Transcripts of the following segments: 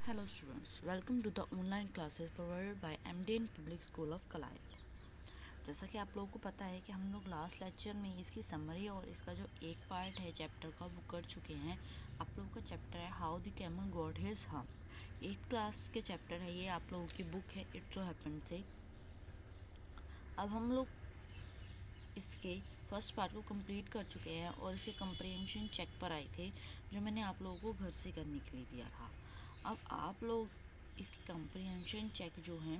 Hello students, welcome to the online classes provided by MDN Public School of Kalayat. जैसा कि आप लोगों को पता है कि हम लोग लास्ट लेक्चर में इसकी समरी और इसका जो एक पार्ट है चैप्टर का वो कर चुके हैं। आप लोगों का चैप्टर है how the camel got his hump. 8th class के चैप्टर है ये, आप लोगों की बुक है इट सो हैपेंड से। अब हम लोग इसके फर्स्ट पार्ट को कंप्लीट कर चुके हैं और इसके कंप्रीहेंशन चेक पर आए थे जो मैंने आप लोगों को घर से करने के लिए दिया था। अब आप लोग इसकी कंप्रीहेंशन चेक जो है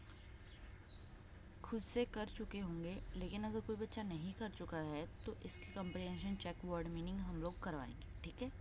खुद से कर चुके होंगे, लेकिन अगर कोई बच्चा नहीं कर चुका है तो इसकी कंप्रीहेंशन चेक वर्ड मीनिंग हम लोग करवाएंगे, ठीक है।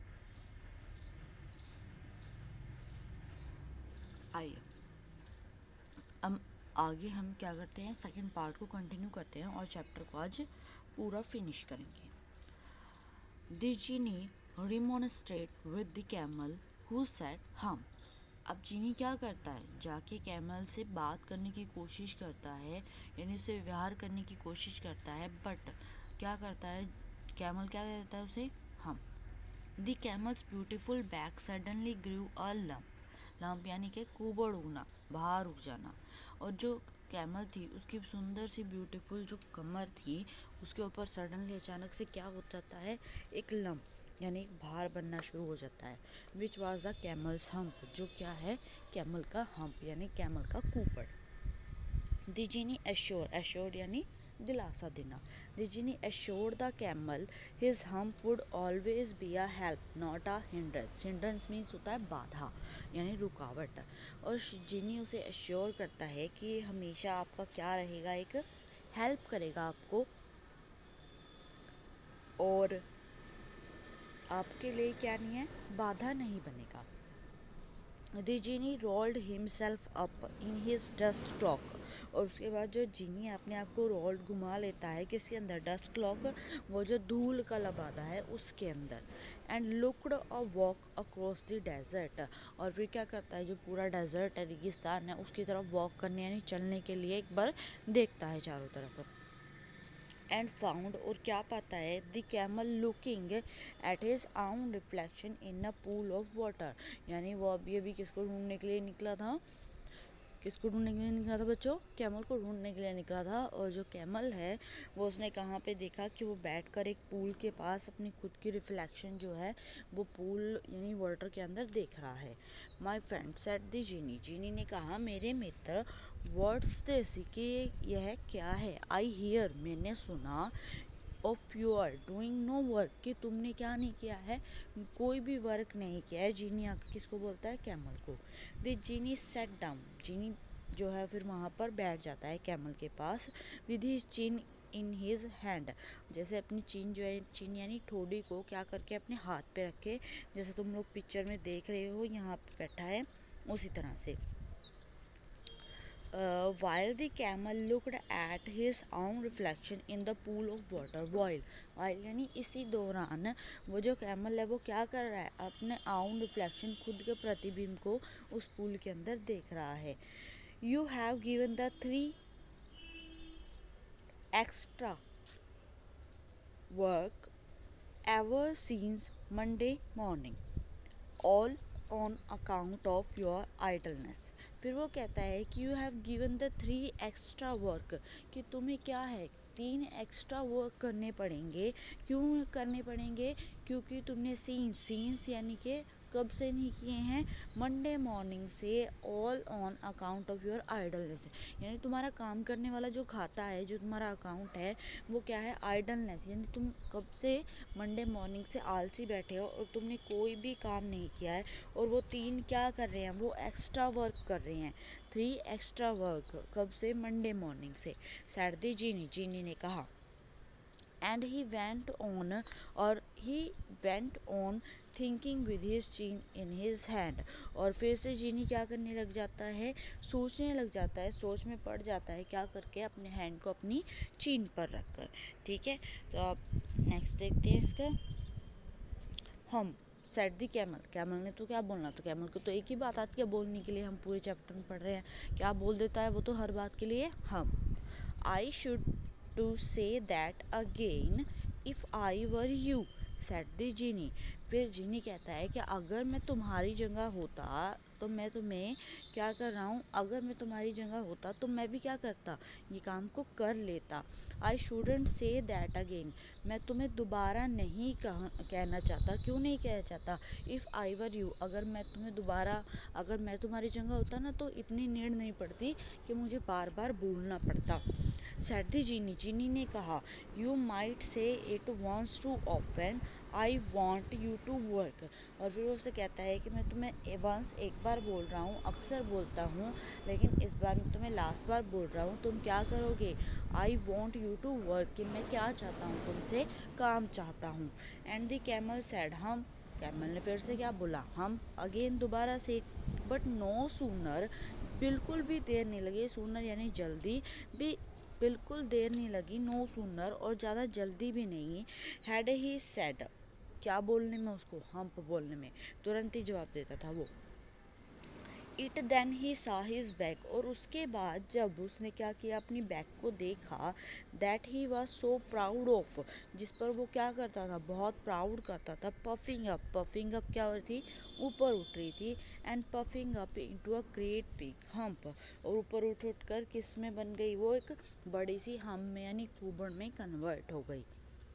आइए अब आगे हम क्या करते हैं, सेकंड पार्ट को कंटिन्यू करते हैं और चैप्टर को आज पूरा फिनिश करेंगे। The genie remonstrate with the camel who said humph. अब जीनी क्या करता है, जाके कैमल से बात करने की कोशिश करता है, यानी उससे व्यवहार करने की कोशिश करता है, बट क्या करता है, कैमल क्या कहता है उसे, humph. The camel's beautiful back suddenly grew a lump. Lump यानी कि कुबड़ उगना, बाहर उग जाना। और जो कैमल थी उसकी सुंदर सी ब्यूटीफुल जो कमर थी उसके ऊपर सडनली अचानक से क्या हो जाता है, एक लंप यानी एक भार बनना शुरू हो जाता है। Which was the camel's hump, जो क्या है, कैमल का हम्प यानी कैमल का कुपड़। द जीनी एश्योर्ड यानी दिलासा देना। The genie assured the camel his hump would always be a help not a hindrance. Hindrance means होता है बाधा यानी रुकावट। और जीनी उसे एश्योर करता है कि हमेशा आपका क्या रहेगा, एक हेल्प करेगा आपको और आपके लिए क्या नहीं है, बाधा नहीं बनेगा। The genie rolled himself up in his dust cloak. और उसके बाद जो जीनी अपने आप को रोल्ड घुमा लेता है किसके अंदर, डस्ट क्लॉक, वो जो धूल का लबादा है उसके अंदर। And looked a walk across the desert. और फिर क्या करता है, जो पूरा डेजर्ट है, रेगिस्तान है, उसकी तरफ वॉक करने यानी चलने के लिए एक बार देखता है चारों तरफ। एंड फाउंड, और क्या पाता है, the camel looking at his own reflection in a pool of water. यानी वो अभी अभी किसको ढूंढने के लिए निकला था, किसको ढूंढने के लिए निकला था बच्चों, कैमल को ढूंढने के लिए निकला था। और जो कैमल है वो उसने कहाँ पे देखा कि वो बैठकर एक पूल के पास अपनी खुद की रिफ्लेक्शन जो है वो पूल यानी वाटर के अंदर देख रहा है। My friend said the genie, genie ने कहा मेरे मित्र, व्हाट्स दिस, कि यह क्या है। आई हियर, मैंने सुना, of you are doing no work, कि तुमने क्या नहीं किया है, कोई भी वर्क नहीं किया है। जीनी आकर किसको बोलता है, कैमल को। The genie sat down, genie जो है फिर वहाँ पर बैठ जाता है कैमल के पास। With his chin in his hand, जैसे अपनी चिन जो है, चिन यानी ठोड़ी को क्या करके अपने हाथ पे रखे, जैसे तुम लोग पिक्चर में देख रहे हो यहाँ पे बैठा है उसी तरह से। While the camel looked at his own reflection in the pool of water, while यानी इसी दौरान वो जो कैमल है वो क्या कर रहा है, अपने own reflection खुद के प्रतिबिंब को उस पूल के अंदर देख रहा है। You have given the 3 extra work ever since Monday morning, all on account of your idleness. फिर वो कहता है कि you have given the 3 extra work, कि तुम्हें क्या है, 3 एक्स्ट्रा वर्क करने पड़ेंगे। क्यों करने पड़ेंगे, क्योंकि तुमने सीन्स यानी कि कब से नहीं किए हैं, मंडे मॉर्निंग से, all on account of your idleness. यानी तुम्हारा काम करने वाला जो खाता है, जो तुम्हारा अकाउंट है वो क्या है, आइडलनेस, यानी तुम कब से मंडे मॉर्निंग से आलसी बैठे हो और तुमने कोई भी काम नहीं किया है। और वो 3 क्या कर रहे हैं, वो एक्स्ट्रा वर्क कर रहे हैं, 3 एक्स्ट्रा वर्क, कब से, मंडे मॉर्निंग से। सैड द जीनी, जीनी ने कहा। एंड ही वेंट ऑन, और he went on thinking with his chin in his hand. और फिर से जीनी क्या करने लग जाता है, सोचने लग जाता है, सोच में पड़ जाता है, क्या करके, अपने हैंड को अपनी चीन पर रखकर। ठीक है, तो आप नेक्स्ट देखते हैं इसका। हम सेट दी कैमल, कैमल ने तो क्या बोलना, तो कैमल को तो एक ही बात आती है बोलने के लिए, हम पूरे चैप्टर में पढ़ रहे हैं, क्या बोल देता है वो तो हर बात के लिए humph. I should to say that again if I were you, said the genie. फिर जीनी कहता है कि अगर मैं तुम्हारी जगह होता तो मैं तुम्हें क्या कर रहा हूँ, अगर मैं तुम्हारी जगह होता तो मैं भी क्या करता, ये काम को कर लेता। I shouldn't say that again, मैं तुम्हें दोबारा नहीं कहना चाहता। क्यों नहीं कहना चाहता? इफ़ आई वर यू, अगर मैं तुम्हारी जगह होता ना तो इतनी नीड नहीं पड़ती कि मुझे बार बार बोलना पड़ता। सेड द जीनी, जीनी ने कहा, you might say it wants to often, I want you to work. और फिर वो उसे कहता है कि मैं तुम्हें वंस एक बार बोल रहा हूँ, अक्सर बोलता हूँ, लेकिन इस बार मैं तुम्हें लास्ट बार बोल रहा हूँ, तुम क्या करोगे? I want you to work, कि मैं क्या चाहता हूँ, तुमसे काम चाहता हूँ। And the camel said, humph, camel ने फिर से क्या बोला, हम, अगेन दोबारा से। बट नो सूनर, बिल्कुल भी देर नहीं लगी, सूनर यानी जल्दी, भी बिल्कुल देर नहीं लगी, नो सूनर, और ज़्यादा जल्दी भी नहीं, हैड ही सेड, क्या बोलने में उसको, हम्प बोलने में, तुरंत ही जवाब देता था वो। इट देन ही सा हिज बैग, और उसके बाद जब उसने क्या किया, अपनी बैग को देखा, that he was so proud of, जिस पर वो क्या करता था, बहुत प्राउड करता था। पफिंग अप, पफिंग अप क्या हो रही थी, ऊपर उठ रही थी। And puffing up into a great big hump, और ऊपर उठ उठ कर किस में बन गई, वो एक बड़ी सी हम में यानी कुबड़ में कन्वर्ट हो गई।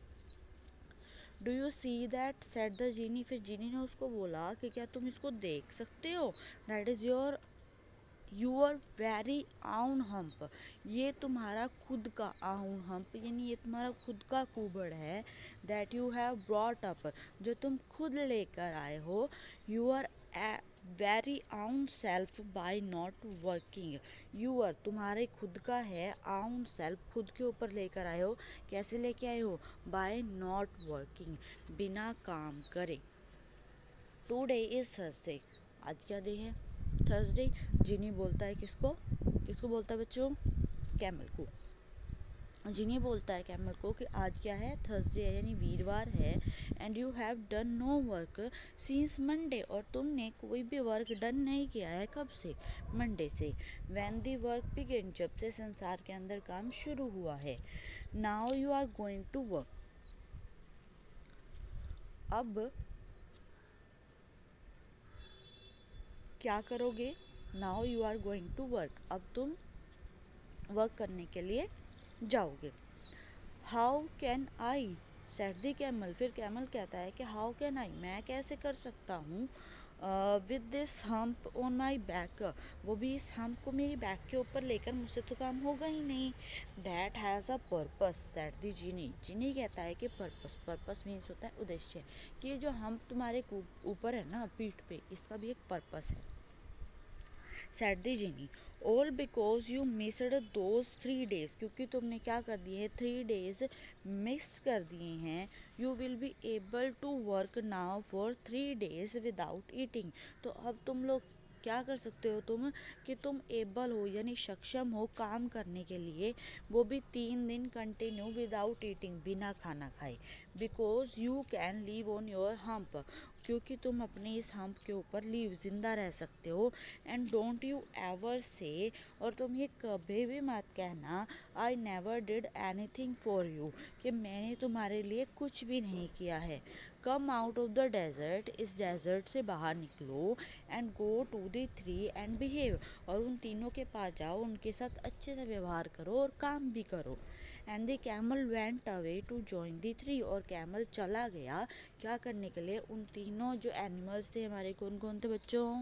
Do you see that, said the genie, फिर जीनी ने उसको बोला कि क्या तुम इसको देख सकते हो, that is your very own hump, ये तुम्हारा खुद का आउन हम्प, यानी ये तुम्हारा खुद का कुबड़ है। That you have brought up, जो तुम खुद लेकर आए हो। Your very own self by not working, your तुम्हारे खुद का है, आउन सेल्फ खुद के ऊपर लेकर आए हो, कैसे लेके आए हो, बाय नॉट वर्किंग, बिना काम करे। टुडे इज थर्सडे, आज क्या डे है, थर्सडे। जिनी बोलता है किसको, किसको बोलता है बच्चों, कैमल को। जिनी बोलता है कैमल को कि आज क्या है, थर्सडे है यानी वीरवार है। And you have done no work since Monday, और तुमने कोई भी वर्क डन नहीं किया है, कब से, मंडे से। व्हेन द वर्क बिगिन, जब से संसार के अंदर काम शुरू हुआ है। Now you are going to work, अब क्या करोगे, now you are going to work, अब तुम वर्क करने के लिए जाओगे। How can I, said the camel, फिर कैमल कहता है कि हाउ कैन आई, मैं कैसे कर सकता हूँ, with this hump on my back, वो भी इस हम्प को मेरी बैक के ऊपर लेकर, मुझसे तो काम होगा ही नहीं। That has a purpose, said the genie, genie कहता है कि पर्पस, पर्पस मीन्स होता है उद्देश्य, कि जो हम्प तुम्हारे ऊपर है ना पीठ पे, इसका भी एक पर्पस है। Said the genie, all because you missed those 3 days, क्योंकि तुमने क्या कर दिए हैं, 3 days मिस कर दिए हैं। You will be able to work now for 3 days without eating, तो अब तुम लोग क्या कर सकते हो तुम, कि तुम एबल हो यानी सक्षम हो काम करने के लिए, वो भी 3 दिन कंटिन्यू विदाउट ईटिंग, बिना खाना खाए। Because you can live on your hump, क्योंकि तुम अपने इस हम्प के ऊपर लीव, जिंदा रह सकते हो। एंड डोंट यू एवर से, और तुम ये कभी भी मत कहना, I never did anything for you, कि मैंने तुम्हारे लिए कुछ भी नहीं किया है। Come out of the desert, इस डेजर्ट से बाहर निकलो। And go to the 3 and behave, और उन तीनों के पास जाओ, उनके साथ अच्छे से व्यवहार करो और काम भी करो। And the camel went away to join the 3, और कैमल चला गया क्या करने के लिए, उन तीनों जो एनिमल्स थे हमारे, कौन कौन थे बच्चों,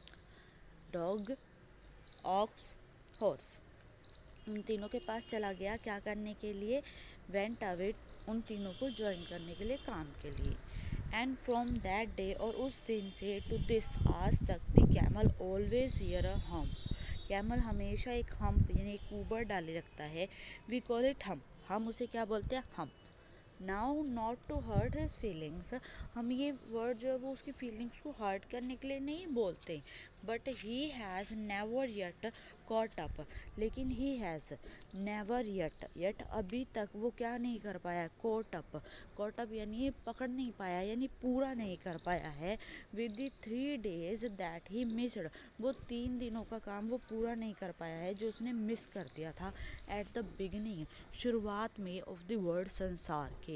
डॉग, ऑक्स, हॉर्स, उन तीनों के पास चला गया क्या करने के लिए, वेंट अवे, उन तीनों को ज्वाइन करने के लिए, काम के लिए। एंड फ्रॉम दैट डे, और उस दिन से, टू दिस, आज तक, the camel always wear a hump, camel हमेशा एक हम्प यानी एक ऊबर डाले रखता है। वी कॉल इट हम्प, हम उसे क्या बोलते हैं, hump. Now not to hurt his feelings, हम ये वर्ड जो है वो उसकी फीलिंग्स को हर्ट करने के लिए नहीं बोलते। But he has never yet caught up, लेकिन ही हैज़ नेवर येट अभी तक वो क्या नहीं कर पाया, कॉट अप यानी पकड़ नहीं पाया, यानी पूरा नहीं कर पाया है। With the 3 days that he missed, वो 3 दिनों का काम वो पूरा नहीं कर पाया है जो उसने मिस कर दिया था एट द बिगिनिंग, शुरुआत में, ऑफ द वर्ल्ड, संसार के।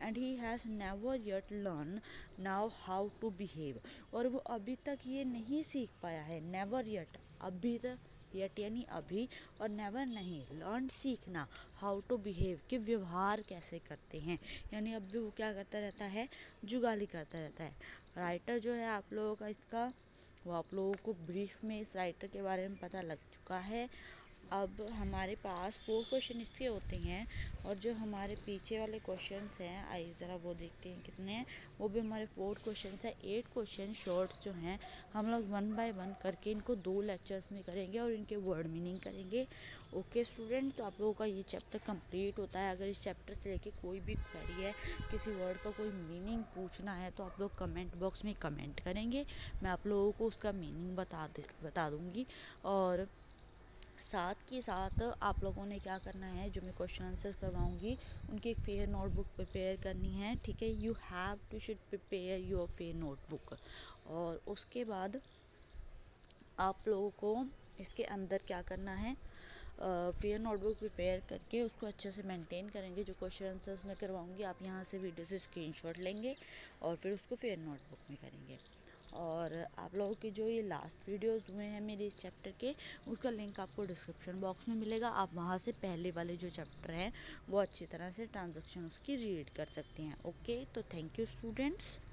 And he has never yet learn now how to behave. और वो अभी तक ये नहीं सीख पाया है, नेवर येट अभी तक, येट यानी अभी, और नेवर नहीं, लर्न सीखना, हाउ टू बिहेव कि व्यवहार कैसे करते हैं, यानी अभी वो क्या करता रहता है, जुगाली करता रहता है। राइटर जो है आप लोगों का इसका, वो आप लोगों को ब्रीफ में इस राइटर के बारे में पता लग चुका है। अब हमारे पास 4 क्वेश्चन इसके होते हैं, और जो हमारे पीछे वाले क्वेश्चंस हैं, आइए ज़रा वो देखते हैं कितने हैं। वो भी हमारे 4 क्वेश्चंस हैं। 8 क्वेश्चन शॉर्ट्स जो हैं हम लोग 1 बाय 1 करके इनको 2 लेक्चर्स में करेंगे और इनके वर्ड मीनिंग करेंगे। ओके स्टूडेंट, तो आप लोगों का ये चैप्टर कंप्लीट होता है। अगर इस चैप्टर से लेके कोई भी क्वेरी है, किसी वर्ड का कोई मीनिंग पूछना है, तो आप लोग कमेंट बॉक्स में कमेंट करेंगे, मैं आप लोगों को उसका मीनिंग बता दूँगी। और साथ के साथ आप लोगों ने क्या करना है, जो मैं क्वेश्चन आंसर करवाऊंगी उनकी एक फेयर नोटबुक प्रिपेयर करनी है, ठीक है। You have to should prepare your fair notebook. और उसके बाद आप लोगों को इसके अंदर क्या करना है, फेयर नोटबुक प्रिपेयर करके उसको अच्छे से मेंटेन करेंगे। जो क्वेश्चन आंसर्स मैं करवाऊंगी आप यहाँ से वीडियो से स्क्रीनशॉट लेंगे और फिर उसको फेयर नोटबुक में करेंगे। और आप लोगों के जो ये लास्ट वीडियोस हुए हैं मेरे इस चैप्टर के, उसका लिंक आपको डिस्क्रिप्शन बॉक्स में मिलेगा। आप वहाँ से पहले वाले जो चैप्टर हैं वो अच्छी तरह से ट्रांजैक्शन उसकी रीड कर सकते हैं। ओके, तो थैंक यू स्टूडेंट्स।